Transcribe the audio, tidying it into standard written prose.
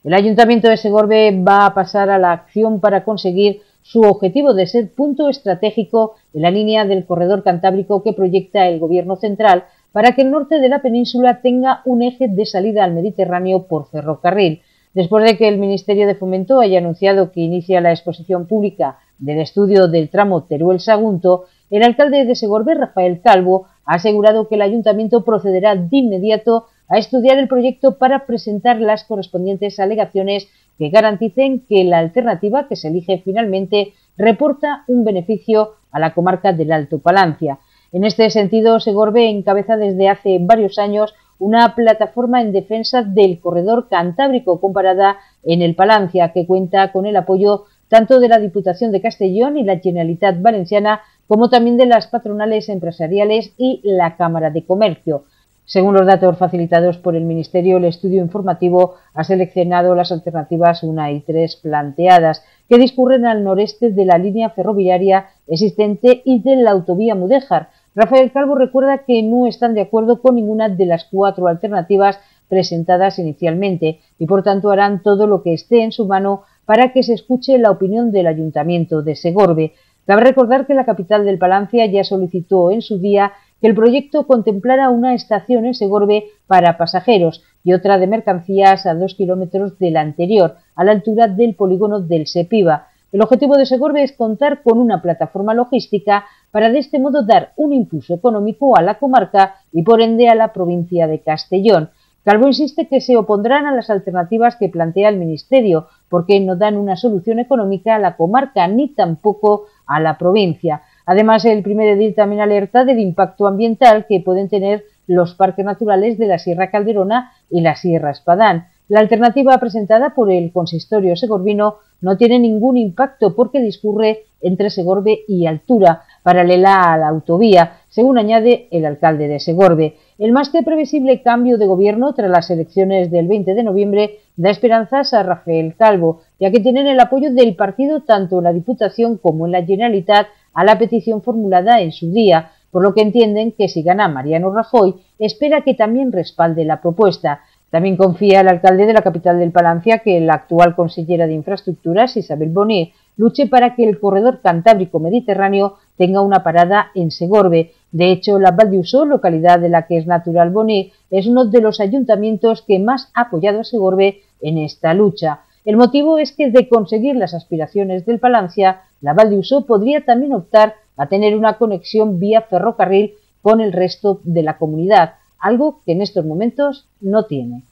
El Ayuntamiento de Segorbe va a pasar a la acción para conseguir su objetivo de ser punto estratégico en la línea del corredor cantábrico que proyecta el Gobierno central para que el norte de la península tenga un eje de salida al Mediterráneo por ferrocarril. Después de que el Ministerio de Fomento haya anunciado que inicia la exposición pública del estudio del tramo Teruel-Sagunto, el alcalde de Segorbe, Rafael Calvo, ha asegurado que el Ayuntamiento procederá de inmediato a estudiar el proyecto para presentar las correspondientes alegaciones que garanticen que la alternativa que se elige finalmente reporta un beneficio a la comarca del Alto Palancia. En este sentido, Segorbe encabeza desde hace varios años una plataforma en defensa del corredor cantábrico comparada en el Palancia, que cuenta con el apoyo tanto de la Diputación de Castellón y la Generalitat Valenciana, como también de las patronales empresariales y la Cámara de Comercio. Según los datos facilitados por el Ministerio, el estudio informativo ha seleccionado las alternativas 1 y 3 planteadas, que discurren al noreste de la línea ferroviaria existente y de la autovía Mudéjar. Rafael Calvo recuerda que no están de acuerdo con ninguna de las 4 alternativas presentadas inicialmente y por tanto harán todo lo que esté en su mano para que se escuche la opinión del Ayuntamiento de Segorbe. Cabe recordar que la capital del Palancia ya solicitó en su día que el proyecto contemplara una estación en Segorbe para pasajeros y otra de mercancías a 2 kilómetros de la anterior, a la altura del polígono del Sepiva. El objetivo de Segorbe es contar con una plataforma logística para de este modo dar un impulso económico a la comarca y por ende a la provincia de Castellón. Calvo insiste que se opondrán a las alternativas que plantea el Ministerio porque no dan una solución económica a la comarca ni tampoco a la provincia. Además, el primer edil también alerta del impacto ambiental que pueden tener los parques naturales de la Sierra Calderona y la Sierra Espadán. La alternativa presentada por el consistorio segorbino no tiene ningún impacto porque discurre entre Segorbe y Altura, paralela a la autovía, según añade el alcalde de Segorbe. El más que previsible cambio de gobierno tras las elecciones del 20 de noviembre da esperanzas a Rafael Calvo, ya que tienen el apoyo del partido tanto en la Diputación como en la Generalitat a la petición formulada en su día, por lo que entienden que si gana Mariano Rajoy, espera que también respalde la propuesta. También confía el alcalde de la capital del Palancia que la actual consellera de Infraestructuras, Isabel Boné, luche para que el corredor cantábrico mediterráneo tenga una parada en Segorbe. De hecho, la Val d'Usó, localidad de la que es natural Boné, es uno de los ayuntamientos que más ha apoyado a Segorbe en esta lucha. El motivo es que de conseguir las aspiraciones del Palancia, la Val d'Usó podría también optar a tener una conexión vía ferrocarril con el resto de la comunidad, algo que en estos momentos no tiene.